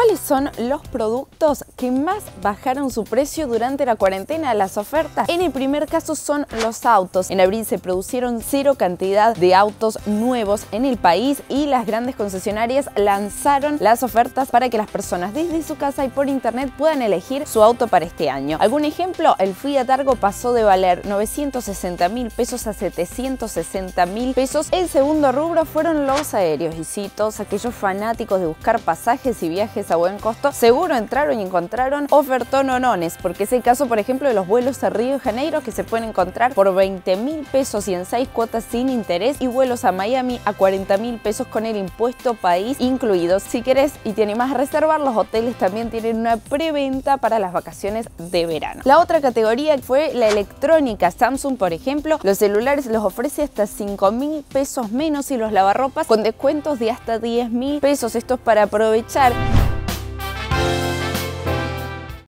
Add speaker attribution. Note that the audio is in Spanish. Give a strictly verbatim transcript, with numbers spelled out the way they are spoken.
Speaker 1: ¿Cuáles son los productos que más bajaron su precio durante la cuarentena? Las ofertas. En el primer caso son los autos. En abril se produjeron cero cantidad de autos nuevos en el país y las grandes concesionarias lanzaron las ofertas para que las personas desde su casa y por internet puedan elegir su auto para este año. ¿Algún ejemplo? El Fiat Argo pasó de valer novecientos sesenta mil pesos a setecientos sesenta mil pesos. El segundo rubro fueron los aéreos y sí, todos aquellos fanáticos de buscar pasajes y viajes a buen costo seguro entraron y encontraron ofertonones, porque es el caso por ejemplo de los vuelos a Río de Janeiro que se pueden encontrar por veinte mil pesos y en seis cuotas sin interés, y vuelos a Miami a cuarenta mil pesos con el impuesto país incluido. Si querés y te animás a reservar, los hoteles también tienen una preventa para las vacaciones de verano. La otra categoría fue la electrónica. Samsung, por ejemplo, los celulares los ofrece hasta cinco mil pesos menos y los lavarropas con descuentos de hasta diez mil pesos. Esto es para aprovechar.